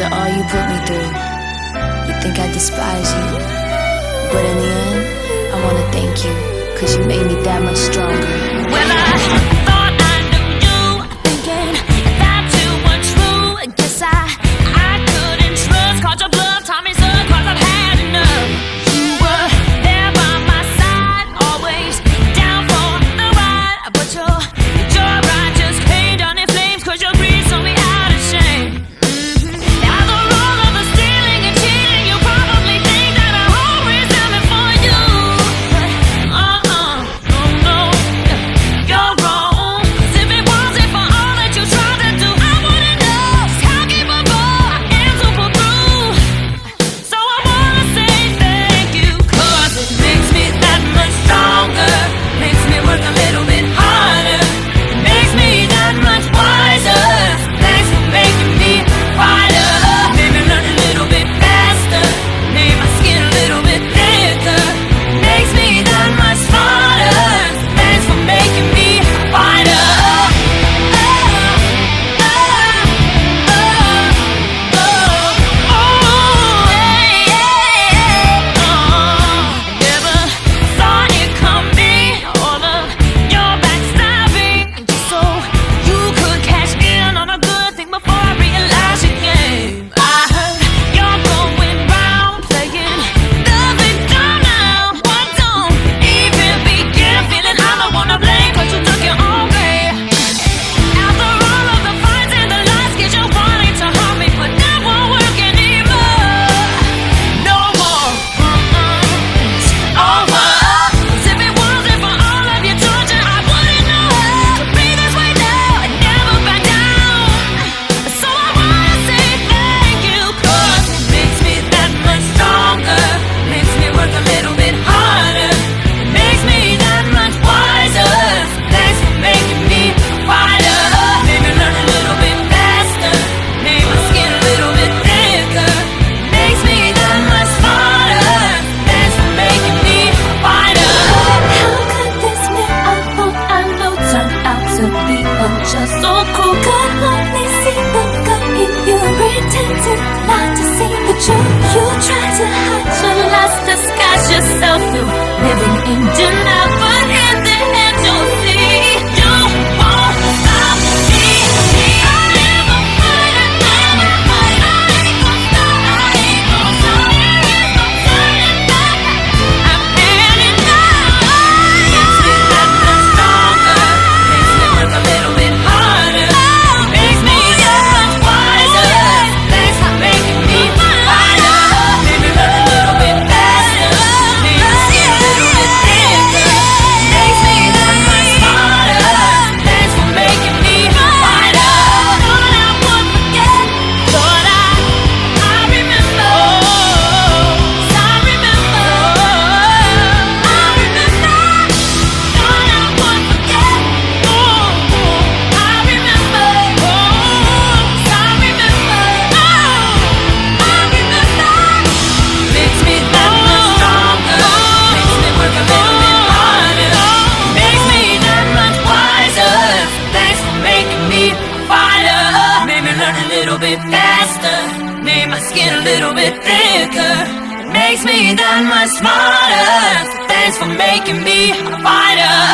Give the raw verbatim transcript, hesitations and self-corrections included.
After all you put me through, you think I despise you, but in the end, I wanna thank you, cause you made me that much stronger. Well, I thought I knew you, thinking that you were true. Guess I, I couldn't trust, called your bluff, Tommy Sir, cause I've had enough. You were there by my side, always down for the ride, but your, your ride just came down in flames, cause your greed saw me out of shame. Makes me that much smarter. Thanks for making me a fighter.